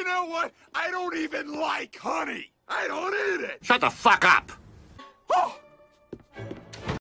You know what? I don't even like honey. I don't eat it. Shut the fuck up!